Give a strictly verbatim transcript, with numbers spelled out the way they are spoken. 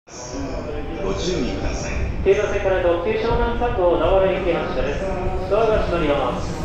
ご注意ください。 京葉線から特急湘南さん号名古屋行き発車です。ドアが閉まります。